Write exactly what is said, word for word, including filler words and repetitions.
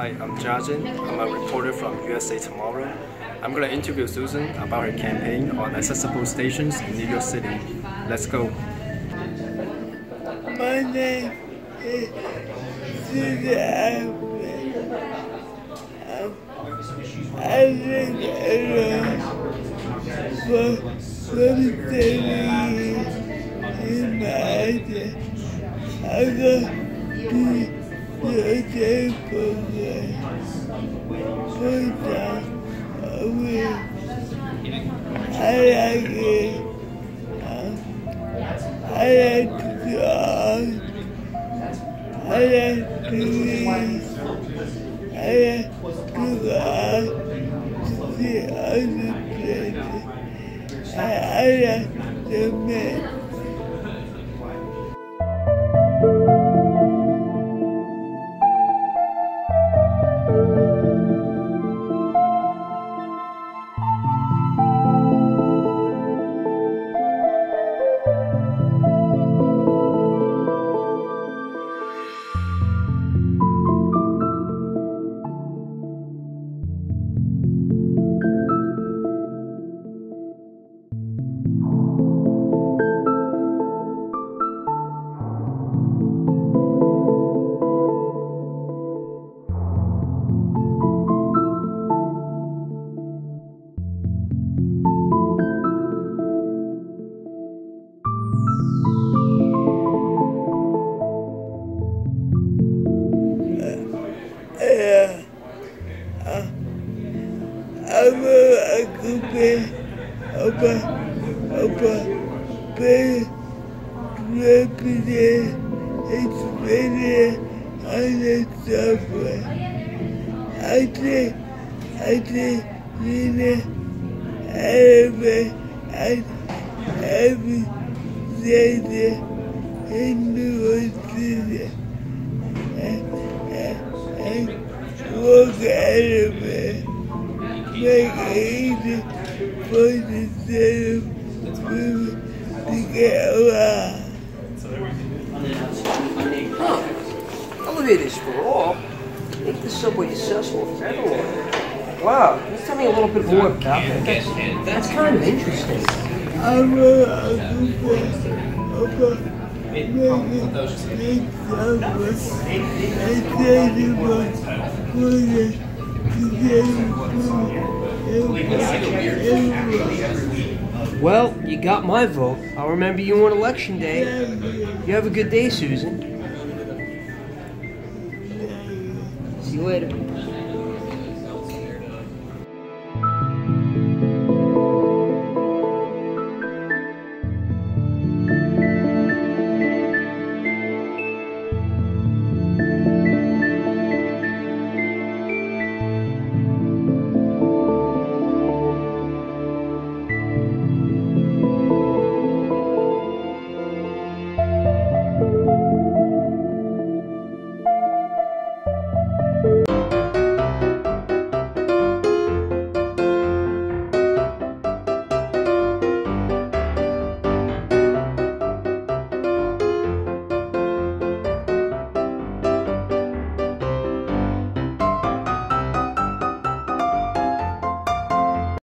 Hi, I'm Jajin. I'm a reporter from U S A Tomorrow. I'm going to interview Susan about her campaign on accessible stations in New York City. Let's go. My name is Susan. Um, I live around for thirty years in my idea. I got the day program. Put down away. I like it. Um, I like to draw. I like to read. I like to go out to see other places. I, I like to make. Yeah, uh, I'm a good man, I'm a, I'm a very represent, it's very on the subway. I think, I think, you know, every, every day in New York City. And walk out of it, make it easy for the city people to get around. Huh. Elevators for all. Make the subway accessible for everyone. Wow. Can you tell me a little bit more about that? That's, that's kind of interesting. I'm a good Well, you got my vote. I'll remember you on election day. You have a good day, Susan. See you later.